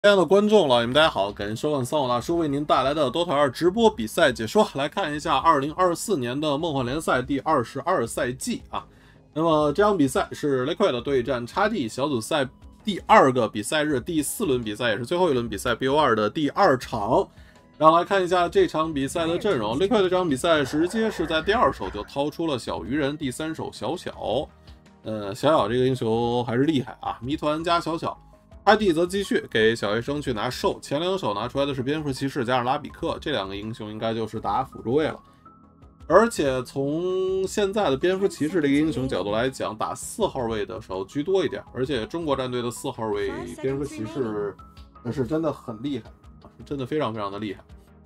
亲爱的观众老爷们，大家好，感谢收看三我大叔为您带来的 DOTA 2直播比赛解说。来看一下2024年的梦幻联赛第22赛季啊。那么这场比赛是 Liquid 对战 XG 小组赛第2个比赛日第4轮比赛，也是最后一轮比赛 BO2 的第2场。然后来看一下这场比赛的阵容。Liquid 这场比赛直接是在第2手就掏出了小鱼人，第3手小小。小小这个英雄还是厉害啊，谜团加小小。XG 则继续给小学生去拿兽，前2手拿出来的是蝙蝠骑士加上拉比克，这2个英雄应该就是打辅助位了。而且从现在的蝙蝠骑士这个英雄角度来讲，打4号位的时候居多一点，而且中国战队的4号位蝙蝠骑士是真的很厉害啊，是真的非常非常的厉害。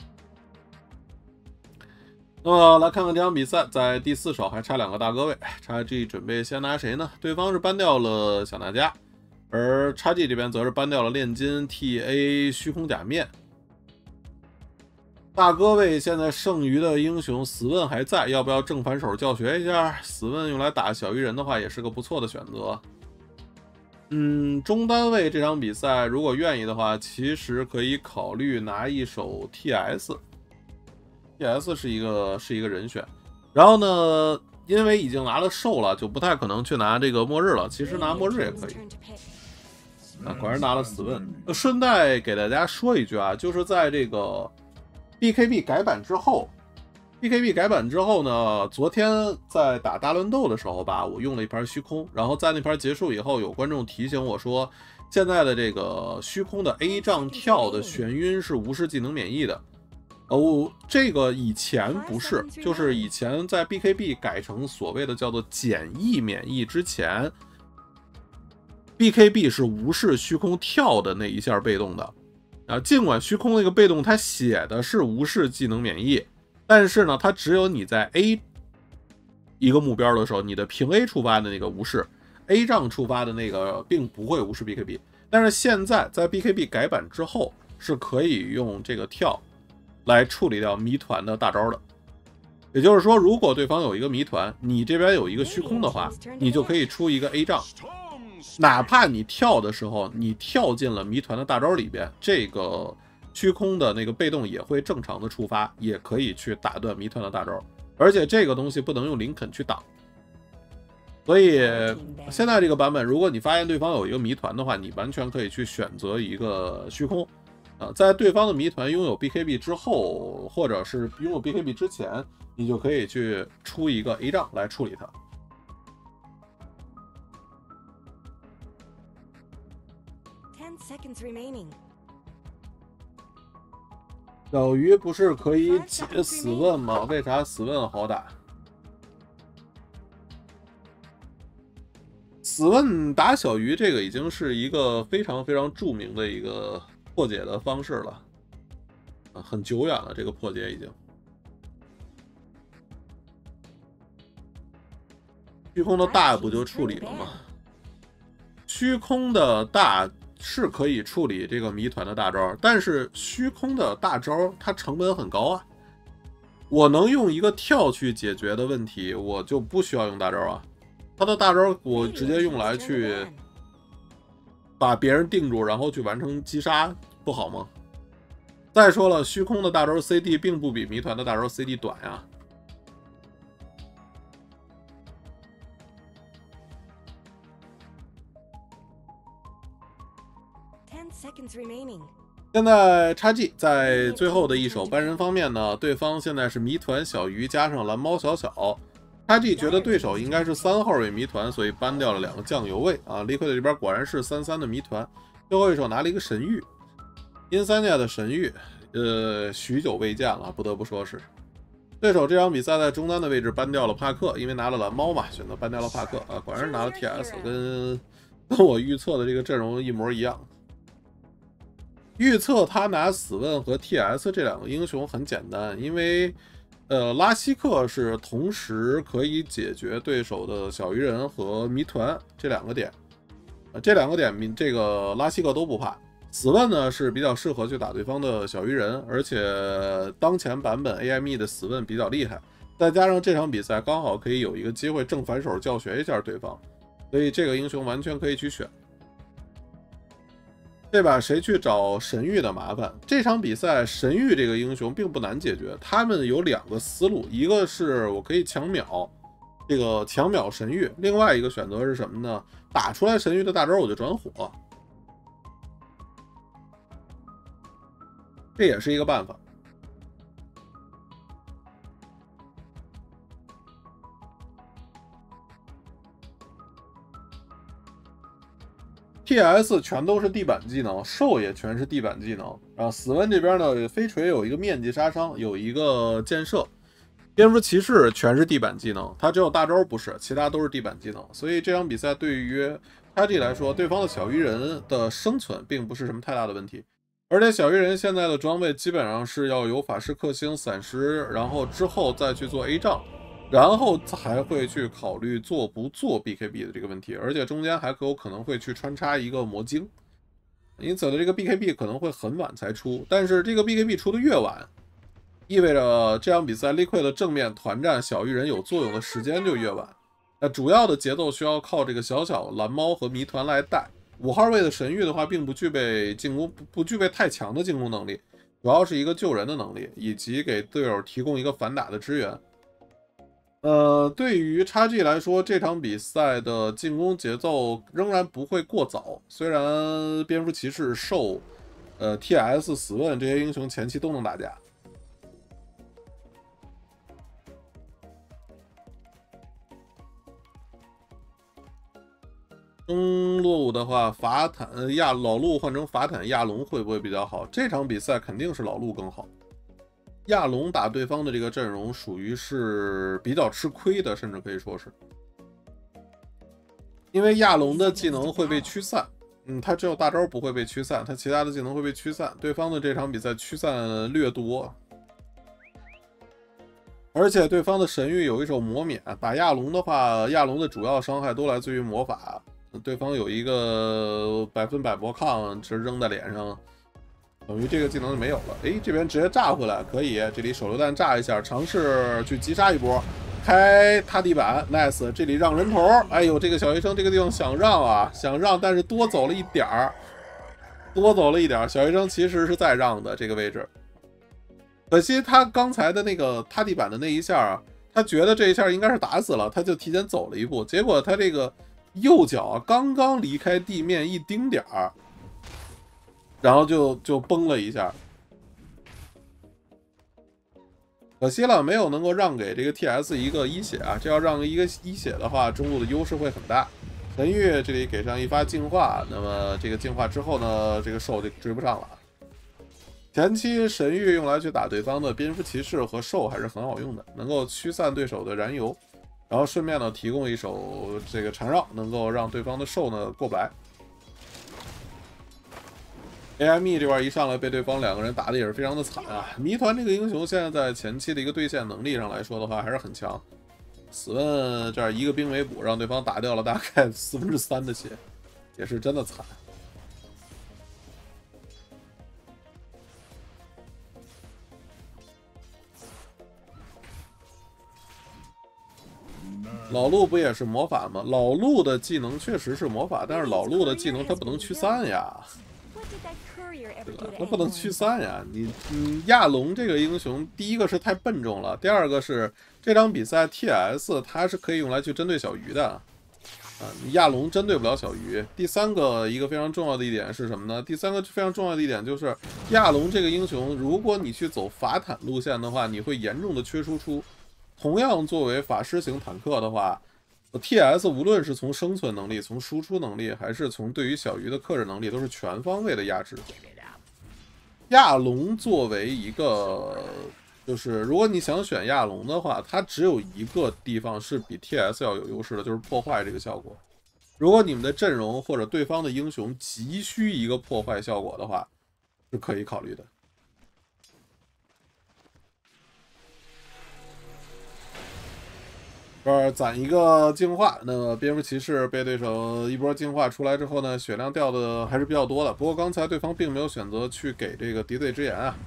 那么来看看这场比赛，在第4手还差2个大哥位 ，XG 准备先拿谁呢？对方是搬掉了小娜迦。而 XG 这边则是搬掉了炼金 TA 虚空假面。大哥位现在剩余的英雄死问还在，要不要正反手教学一下？死问用来打小鱼人的话，也是个不错的选择。中单位这场比赛如果愿意的话，其实可以考虑拿一手 TS 是一个人选。然后呢，因为已经拿了兽了，就不太可能去拿这个末日了。其实拿末日也可以。果然拿了死问。顺带给大家说一句啊，就是在这个 BKB 改版之后呢，昨天在打大乱斗的时候吧，我用了一盘虚空，然后在那盘结束以后，有观众提醒我说，现在的这个虚空的 A 杖跳的眩晕是无视技能免疫的。这个以前不是，就是以前在 BKB 改成所谓的叫做简易免疫之前。BKB 是无视虚空跳的那一下被动的啊，尽管虚空那个被动它写的是无视技能免疫，但是呢，它只有你在 A 一个目标的时候，你的平 A 触发的那个无视 A 杖触发的那个并不会无视 BKB， 但是现在在 BKB 改版之后是可以用这个跳来处理掉谜团的大招的。也就是说，如果对方有一个谜团，你这边有一个虚空的话，你就可以出一个 A 杖。哪怕你跳的时候，你跳进了谜团的大招里边，这个虚空的那个被动也会正常的触发，也可以去打断谜团的大招。而且这个东西不能用林肯去挡，所以现在这个版本，如果你发现对方有一个谜团的话，你完全可以去选择一个虚空。在对方的谜团拥有 BKB 之后，或者是拥有 BKB 之前，你就可以去出一个 A 杖来处理它。小鱼不是可以解死问吗？为啥死问好打？死问打小鱼这个已经是一个非常非常著名的一个破解的方式了，很久远了，这个破解已经。虚空的大不就处理了吗？虚空的大是可以处理这个谜团的大招，但是虚空的大招它成本很高啊。我能用一个跳去解决的问题，我就不需要用大招啊。他的大招我直接用来去把别人定住，然后去完成击杀，不好吗？再说了，虚空的大招 CD 并不比谜团的大招 CD 短呀。现在XG 在最后的一手搬人方面呢，对方现在是谜团小鱼加上蓝猫小小。XG 觉得对手应该是3号位谜团，所以搬掉了2个酱油位啊。Liquid 这边果然是3-3的谜团，最后一手拿了一个神域，阴三界的神域，许久未见了，不得不说是。对手这场比赛在中单的位置搬掉了帕克，因为拿了蓝猫嘛，选择搬掉了帕克啊，果然是拿了 TS， 跟我预测的这个阵容一模一样。预测他拿死问和 TS 这2个英雄很简单，因为拉希克是同时可以解决对手的小鱼人和谜团这2个点，这2个点这个拉希克都不怕。死问呢是比较适合去打对方的小鱼人，而且当前版本 AME 的死问比较厉害，再加上这场比赛刚好可以有一个机会正反手教学一下对方，所以这个英雄完全可以去选。 对吧？谁去找神域的麻烦？这场比赛神域这个英雄并不难解决，他们有2个思路，一个是我可以抢秒，这个抢秒神域，另外一个选择是什么呢？打出来神域的大招我就转火，这也是一个办法。TS 全都是地板技能，兽也全是地板技能。然后死温这边呢，飞锤有一个面积杀伤，有一个箭射。蝙蝠骑士全是地板技能，它只有大招不是，其他都是地板技能。所以这场比赛对于XG来说，对方的小鱼人的生存并不是什么太大的问题。而且小鱼人现在的装备基本上是要有法师克星、散石，然后之后再去做 A 杖。然后才会去考虑做不做 BKB 的这个问题，而且中间还有可能会去穿插一个魔晶，因此呢，这个 BKB 可能会很晚才出，但是这个 BKB 出的越晚，意味着这场比赛 Liquid 的正面团战小鱼人有作用的时间就越晚。那主要的节奏需要靠这个小小蓝猫和谜团来带。5号位的神域的话，并不具备进攻，不具备太强的进攻能力，主要是一个救人的能力，以及给队友提供一个反打的支援。对于XG来说，这场比赛的进攻节奏仍然不会过早。虽然蝙蝠骑士、兽、TS、死问这些英雄前期都能打架。中路的话，法坦老路换成法坦亚龙会不会比较好？这场比赛肯定是老路更好。亚龙打对方的这个阵容属于是比较吃亏的，甚至可以说是，因为亚龙的技能会被驱散，他只有大招不会被驱散，他其他的技能会被驱散。对方的这场比赛驱散略多，而且对方的神域有一手魔免，打亚龙的话，亚龙的主要伤害都来自于魔法，对方有一个100%魔抗，只扔在脸上。等于这个技能就没有了。哎，这边直接炸回来可以，这里手榴弹炸一下，尝试去击杀一波，开踏地板 ，nice。这里让人头，哎呦，这个小医生这个地方想让啊，想让，但是多走了一点儿，小医生其实是在让的这个位置，可惜他刚才的那个踏地板的那一下啊，他觉得这一下应该是打死了，他就提前走了一步，结果他这个右脚啊刚刚离开地面一丁点儿。然后就崩了一下，可惜了，没有能够让给这个 TS 一个一血啊！这要让一个一血的话，中路的优势会很大。神域这里给上一发净化，那么这个净化之后呢，这个兽就追不上了。前期神域用来去打对方的蝙蝠骑士和兽还是很好用的，能够驱散对手的燃油，然后顺便呢提供一手这个缠绕，能够让对方的兽呢过不来。AME 这块一上来被对方2个人打的也是非常的惨啊！谜团这个英雄现在在前期的一个对线能力上来说的话还是很强。死问这儿一个兵围捕让对方打掉了大概3/4的血，也是真的惨。老陆不也是魔法吗？老陆的技能确实是魔法，但是老陆的技能他不能驱散呀。对吧？他不能驱散呀！你亚龙这个英雄，第一个是太笨重了，第二个是这场比赛 TS 它是可以用来去针对小鱼的，亚龙针对不了小鱼。第三个一个非常重要的一点是什么呢？第三个非常重要的一点就是亚龙这个英雄，如果你去走法坦路线的话，你会严重的缺输出。同样作为法师型坦克的话。TS 无论是从生存能力、从输出能力，还是从对于小鱼的克制能力，都是全方位的压制。亚龙作为一个，就是如果你想选亚龙的话，它只有一个地方是比 TS 要有优势的，就是破坏这个效果。如果你们的阵容或者对方的英雄急需一个破坏效果的话，是可以考虑的。这儿攒一个净化，那么蝙蝠骑士被对手一波净化出来之后呢，血量掉的还是比较多的。不过刚才对方并没有选择去给这个敌对之眼啊。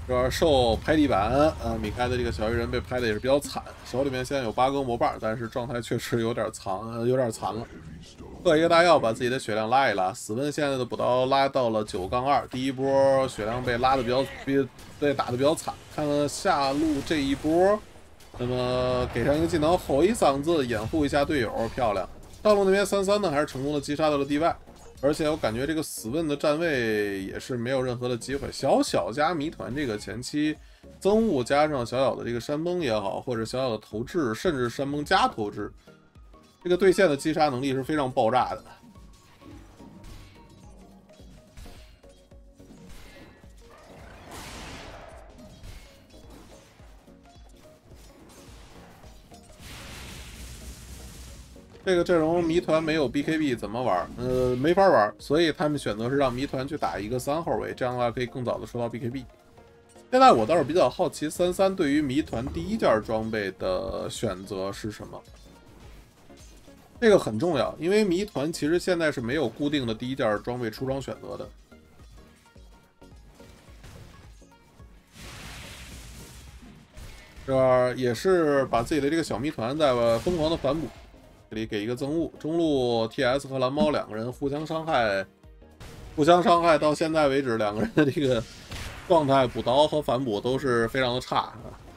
这边兽拍地板，米开的这个小鱼人被拍的也是比较惨，手里面现在有8个魔棒，但是状态确实有点残了。喝一个大药，把自己的血量拉一拉。死问现在的补刀拉到了9-2，第一波血量被拉的被打的比较惨。看看下路这一波，那么给上一个技能，吼一嗓子掩护一下队友，漂亮。上路那边33呢，还是成功的击杀到了地外。而且我感觉这个死问的站位也是没有任何的机会，小加谜团这个前期增物加上小的这个山崩也好，或者小的投掷，甚至山崩加投掷，这个对线的击杀能力是非常爆炸的。这个阵容谜团没有 BKB 怎么玩？没法玩，所以他们选择是让谜团去打一个3号位，这样的话可以更早的收到 BKB。现在我倒是比较好奇，33对于谜团第一件装备的选择是什么？这个很重要，因为谜团其实现在是没有固定的第一件装备出装选择的。这也是把自己的这个小谜团在疯狂的反哺。这里给一个增物，中路 TS 和蓝猫2个人互相伤害到现在为止，2个人的这个状态补刀和反补都是非常的差。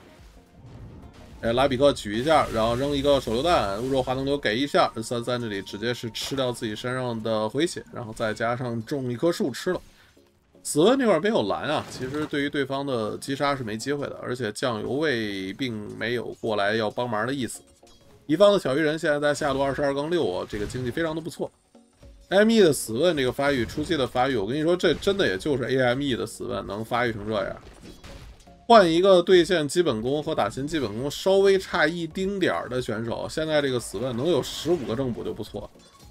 拉比克举一下，然后扔一个手榴弹，入肉滑能流给一下，33这里直接是吃掉自己身上的回血，然后再加上种一棵树吃了。死问这块没有蓝啊，其实对于对方的击杀是没机会的，而且酱油位并没有过来要帮忙的意思。敌方的小鱼人现在在下路22-6，这个经济非常的不错。AME 的死问这个发育初期的发育，我跟你说，这真的也就是 AME 的死问能发育成这样。换一个对线基本功和打秦基本功稍微差一丁点儿的选手，现在这个死问能有15个正补就不错。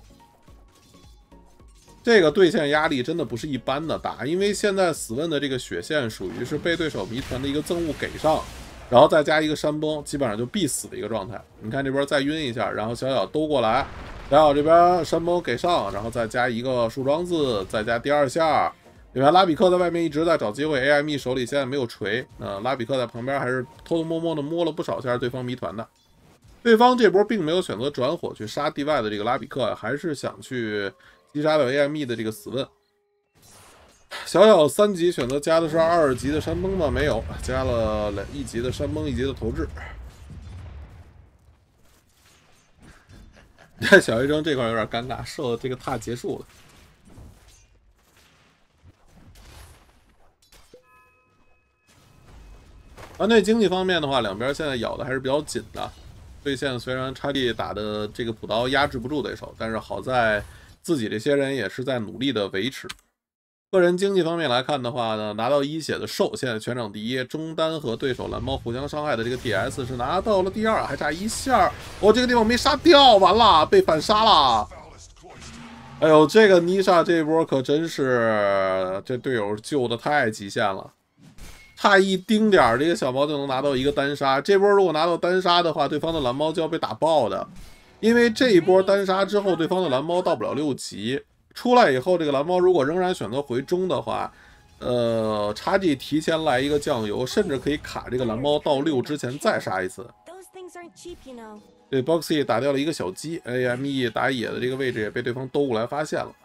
这个对线压力真的不是一般的大，因为现在死问的这个血线属于是被对手谜团的一个增物给上。然后再加一个山崩，基本上就必死的一个状态。你看这边再晕一下，然后小兜过来，小这边山崩给上，然后再加一个树桩子，再加第2下。另外拉比克在外面一直在找机会 ，AME 手里现在没有锤，拉比克在旁边还是偷偷摸摸的摸了不少下对方谜团的。对方这波并没有选择转火去杀地外的这个拉比克，还是想去击杀掉 AME 的这个死问。小3级选择加的是2级的山崩吗？没有，加了1级的山崩，1级的投掷。小医生这块有点尴尬，射这个塔结束了。团队经济方面的话，两边现在咬的还是比较紧的。对线虽然叉 D 打的这个补刀压制不住对手，但是好在自己这些人也是在努力的维持。个人经济方面来看的话呢，拿到1血的兽现在全场第一，中单和对手蓝猫互相伤害的这个 DS 是拿到了第2，还差1下，我这个地方没杀掉，完了被反杀了。哎呦，这个妮莎这波可真是这队友救的太极限了，差一丁点儿，这个小猫就能拿到一个单杀。这波如果拿到单杀的话，对方的蓝猫就要被打爆的，因为这一波单杀之后，对方的蓝猫到不了6级。出来以后，这个蓝猫如果仍然选择回中的话，叉 G 提前来一个酱油，甚至可以卡这个蓝猫到6之前再杀一次。对 ，Boxy 打掉了一个小鸡 ，AME 打野的这个位置也被对方兜过来发现了。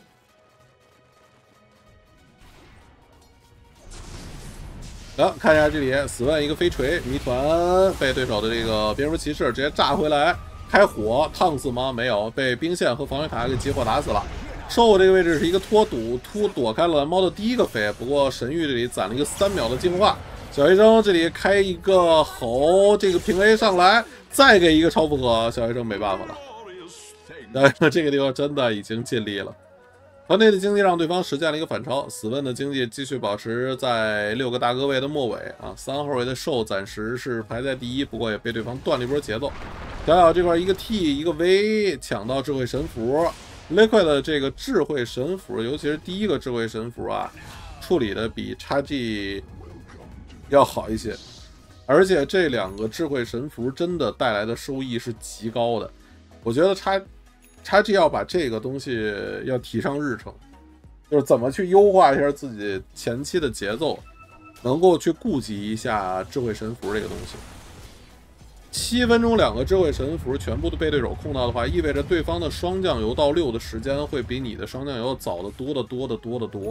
看一下这里，死问一个飞锤，谜团被对手的这个蝙蝠骑士直接炸回来，开火烫死吗？没有，被兵线和防御塔给集火打死了。兽这个位置是一个脱堵，躲开了蓝猫的第一个飞，不过神域这里攒了一个3秒的净化。小医生这里开一个吼，这个平 A 上来，再给一个超负荷，小医生没办法了。这个地方真的已经尽力了。团队的经济让对方实现了一个反超，死问的经济继续保持在6个大哥位的末尾啊，3号位的兽暂时是排在第一，不过也被对方断了一波节奏。小这块一个 T 一个 V 抢到智慧神符。Liquid 的这个智慧神符，尤其是第一个智慧神符啊，处理的比 XG 要好一些，而且这2个智慧神符真的带来的收益是极高的。我觉得XG 要把这个东西要提上日程，就是怎么去优化一下自己前期的节奏， 能够去顾及一下智慧神符这个东西。7分钟2个智慧神符全部都被对手控到的话，意味着对方的双酱油到6的时间会比你的双酱油早得多得多得多得多。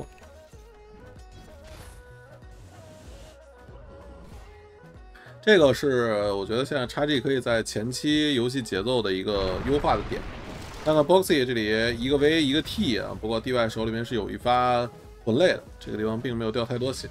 这个是我觉得现在 XG 可以在前期游戏节奏的一个优化的点。看看 Boxy 这里一个 V 一个 T 啊，不过 DY 手里面是有一发魂类的，这个地方并没有掉太多血。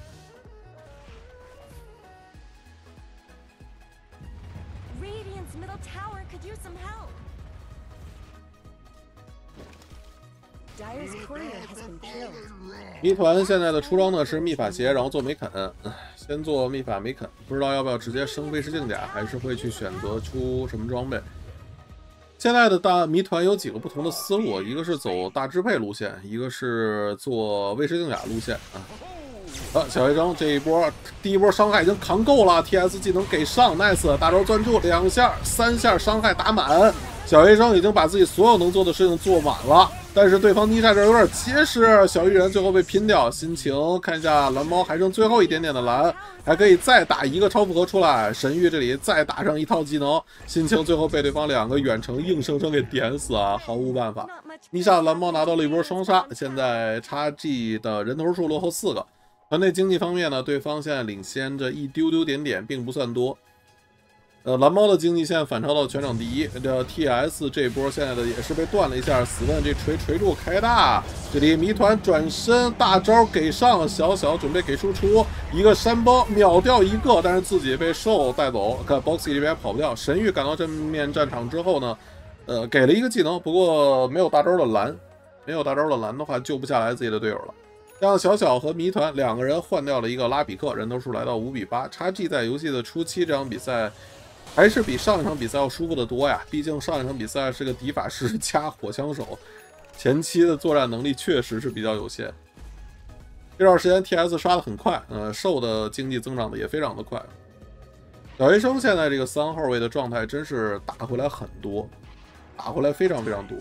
谜团现在的出装呢是秘法鞋，然后做梅肯，先做秘法梅肯，不知道要不要直接升卫士镜甲，还是会去选择出什么装备。现在的大谜团有几个不同的思路，一个是走大支配路线，一个是做卫士镜甲路线啊。小学生这一波第一波伤害已经扛够了 ，TS 技能给上 ，nice， 大招专注2下3下伤害打满，小学生已经把自己所有能做的事情做满了。但是对方妮莎这有点结实，小鱼人最后被拼掉。心情看一下蓝猫还剩最后一点点的蓝，还可以再打一个超复合出来。神域这里再打上一套技能，心情最后被对方2个远程硬生生给点死啊，毫无办法。妮莎蓝猫拿到了一波双杀，现在 XG 的人头数落后4个。团队经济方面呢，对方现在领先着一丢丢点点，并不算多。蓝猫的经济线反超到全场第一，这 TS 这波现在的也是被断了一下，死问这锤住开大，这里谜团转身大招给上，小准备给输出一个山包秒掉一个，但是自己被兽带走，看 Boxy 这边跑不掉。神域赶到正面战场之后呢，给了一个技能，不过没有大招的蓝，没有大招的蓝的话救不下来自己的队友了。让小和谜团2个人换掉了一个拉比克，人头数来到5比8。XG 在游戏的初期这场比赛还是比上一场比赛要舒服得多呀，毕竟上一场比赛是个敌法师加火枪手，前期的作战能力确实是比较有限。这段时间 TS 刷的很快，兽的经济增长的也非常的快。小学生现在这个3号位的状态真是打回来很多，打回来非常非常多。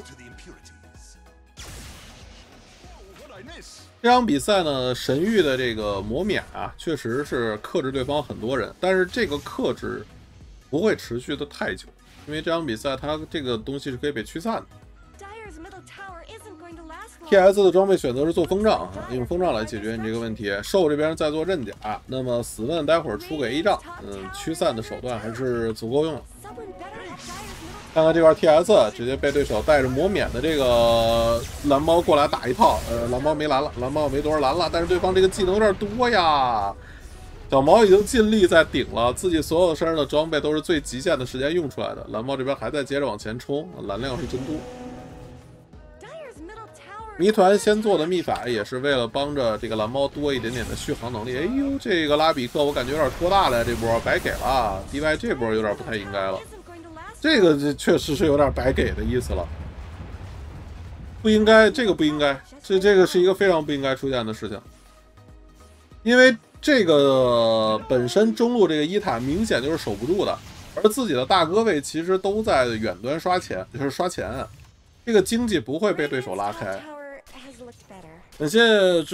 这场比赛呢，神域的这个魔免啊，确实是克制对方很多人，但是这个克制不会持续的太久，因为这场比赛它这个东西是可以被驱散的。TS 的装备选择是做风杖，用风杖来解决你这个问题。兽这边在做刃甲，那么死问待会儿出个 A 杖，驱散的手段还是足够用了。看看这块 TS 直接被对手带着魔免的这个蓝猫过来打一套，蓝猫没蓝了，蓝猫没多少蓝了，但是对方这个技能有点多呀。小毛已经尽力在顶了，自己所有身上的装备都是最极限的时间用出来的。蓝猫这边还在接着往前冲，蓝量是真多。谜团先做的秘法也是为了帮着这个蓝猫多一点点的续航能力。哎呦，这个拉比克我感觉有点拖大了呀，这波白给了 DY 这波有点不太应该了。这个确实是有点白给的意思了，不应该，这个不应该，这个是一个非常不应该出现的事情，因为这个本身中路这个伊塔明显就是守不住的，而自己的大哥位其实都在远端刷钱，就是刷钱，这个经济不会被对手拉开。感谢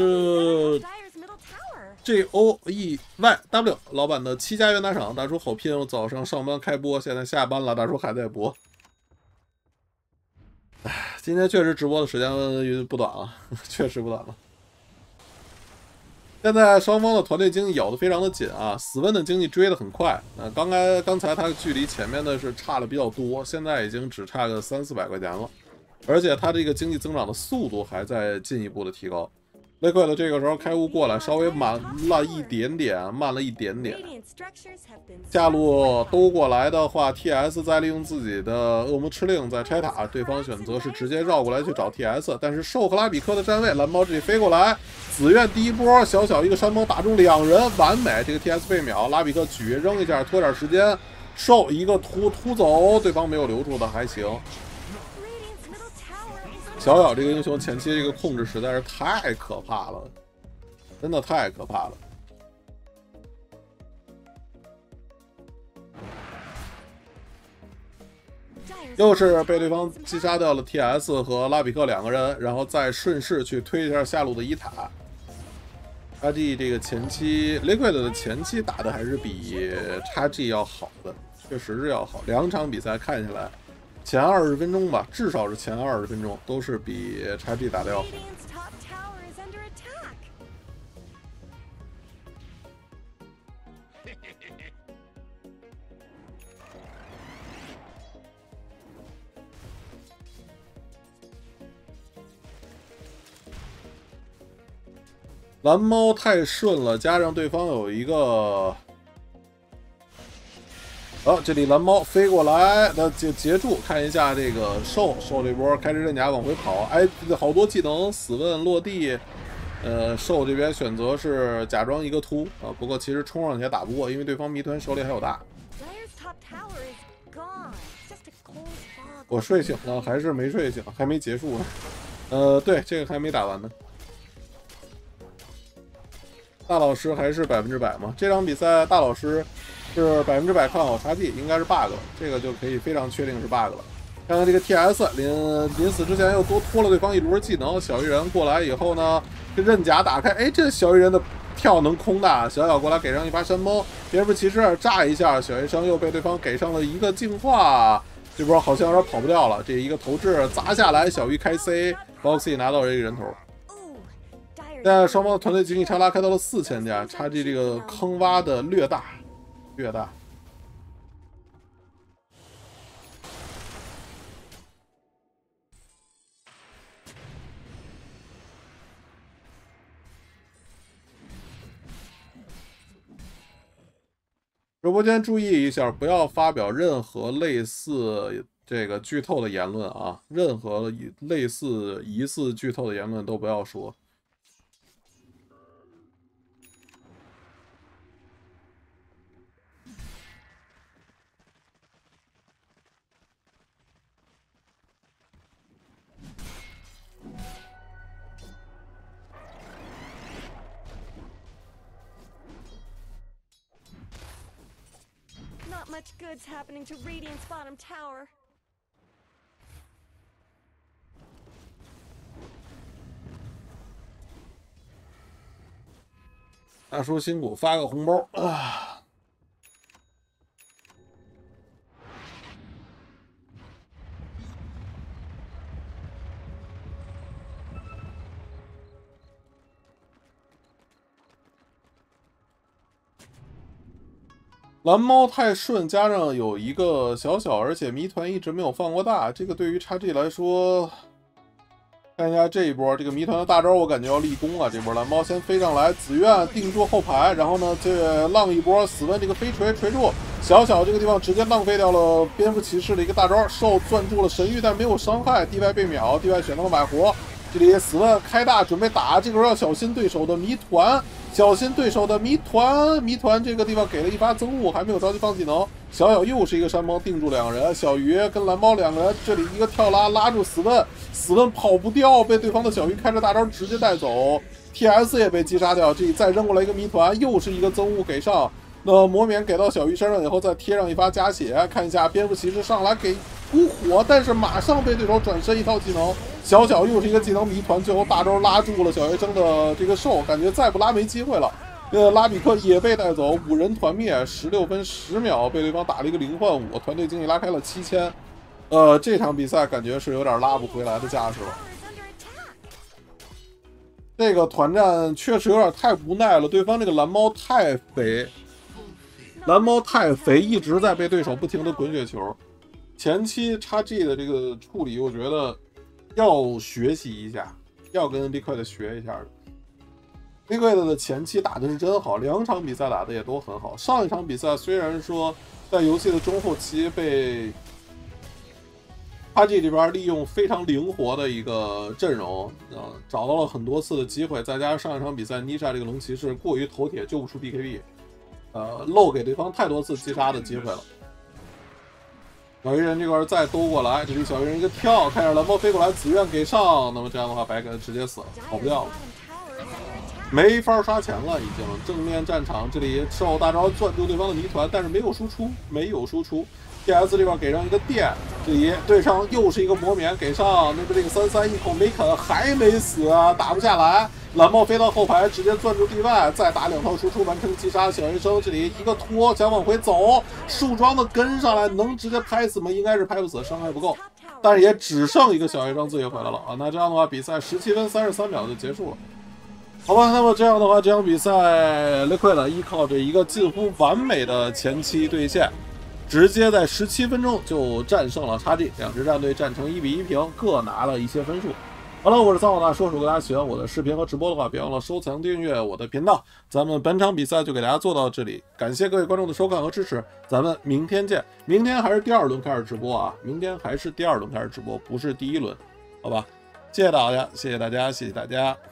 GOEYW 老板的7家元打赏，大叔好拼，我早上上班开播，现在下班了，大叔还在播。唉，今天确实直播的时间不短了，确实不短了。现在双方的团队经济咬得非常的紧啊，死问的经济追得很快。刚才他距离前面的是差了比较多，现在已经只差个300-400块钱了，而且他这个经济增长的速度还在进一步的提高。雷克的这个时候开悟过来，稍微慢了一点点，下路都过来的话 ，TS 再利用自己的恶魔吃令在拆塔，对方选择是直接绕过来去找 TS， 但是兽和拉比克的站位，蓝猫这里飞过来，紫苑第一波小一个山崩打中2人，完美，这个 TS 被秒，拉比克举扔一下拖点时间，兽一个突走，对方没有留住的还行。小咬这个英雄前期这个控制实在是太可怕了，真的太可怕了。又是被对方击杀掉了 TS 和拉比克2个人，然后再顺势去推一下下路的伊塔。 XG 这个前期 Liquid 的前期打的还是比 XG 要好的，确实是要好。2场比赛看下来，前20分钟吧，至少是前20分钟都是比 XG 打的要好。蓝猫太顺了，加上对方有一个，这里蓝猫飞过来，那截住，看一下这个兽这波开着刃甲往回跑，哎，好多技能死问落地，兽这边选择是假装一个突啊，不过其实冲上去也打不过，因为对方谜团手里还有大。我睡醒了还是没睡醒，还没结束呢。对，这个还没打完呢。大老师还是100%吗？这场比赛大老师是100%看好XG，应该是 bug 了，这个就可以非常确定是 bug 了。看看这个 TS 临死之前又多拖了对方一轮技能，小鱼人过来以后呢，这刃甲打开，哎，这小鱼人的跳能空的，小小过来给上一发山猫，蝙蝠骑士炸一下，小医生又被对方给上了一个净化，这波好像有点跑不掉了，这一个投掷砸下来，小鱼开 C，Boxy 拿到这个人头。现在双方的团队经济差拉开到了4000家，XG这个坑挖的略大。直播间注意一下，不要发表任何类似这个剧透的言论啊！任何类似疑似剧透的言论都不要说。 Not much good's happening to Radiant's bottom tower. 大叔辛苦，发个红包啊！蓝猫太顺，加上有一个小，而且谜团一直没有放过大，这个对于XG 来说，看一下这一波这个谜团的大招，我感觉要立功啊！这波蓝猫先飞上来，紫苑定住后排，然后呢，这浪一波死问这个飞锤锤住，小这个地方直接浪费掉了蝙蝠骑士的一个大招，兽攥住了神域，但没有伤害，地外被秒，地外选择了买活。这里死问开大准备打，这个时候要小心对手的谜团，小心对手的谜团这个地方给了一发增物，还没有着急放技能。小又是一个山猫定住两人，小鱼跟蓝猫两个人，这里一个跳拉住死问跑不掉，被对方的小鱼开着大招直接带走。TS 也被击杀掉，这里再扔过来一个谜团，又是一个增物给上。那魔免给到小鱼身上以后，再贴上一发加血，看一下蝙蝠骑士上来给股火，但是马上被对手转身一套技能，小又是一个技能谜团，最后大招拉住了小学生的这个兽，感觉再不拉没机会了。拉比克也被带走，5人团灭，16分10秒被对方打了一个0换5，团队经济拉开了7000。这场比赛感觉是有点拉不回来的架势了。这个团战确实有点太无奈了，对方这个蓝猫太肥，一直在被对手不停的滚雪球。前期XG 的这个处理，我觉得要学习一下，要跟 Liquid 学一下的。Liquid 的前期打的是真好，2场比赛打的也都很好。上一场比赛虽然说在游戏的中后期被XG 这边利用非常灵活的一个阵容，找到了很多次的机会，再加上上一场比赛Nisha 这个龙骑士过于头铁，救不出 BKB，漏给对方太多次击杀的机会了。小鱼人这块再兜过来，这里小鱼人一个跳，看着蓝猫飞过来，紫苑给上，那么这样的话白给直接死了，跑不掉了，没法刷钱了已经。正面战场这里受大招攥住对方的谜团，但是没有输出。TS 这边给上一个电，这里对上又是一个魔免给上，那边这个33一口没啃，还没死啊，打不下来。 蓝帽飞到后排，直接钻住地外，再打2套输出完成击杀。小学生这里一个拖，想往回走，树桩的跟上来，能直接拍死吗？应该是拍不死，伤害不够。但是也只剩一个小学生自己回来了啊！那这样的话，比赛17分33秒就结束了。好吧，那么这样的话，这场比赛 Liquid 依靠着一个近乎完美的前期对线，直接在17分钟就战胜了XG，两支战队战成1比1平，各拿了一些分数。好了，我是桑老大，说如果大家喜欢我的视频和直播的话，别忘了收藏订阅我的频道。咱们本场比赛就给大家做到这里，感谢各位观众的收看和支持，咱们明天见。明天还是第2轮开始直播啊，明天还是第2轮开始直播，不是第1轮，好吧？谢谢大家，谢谢大家，谢谢大家。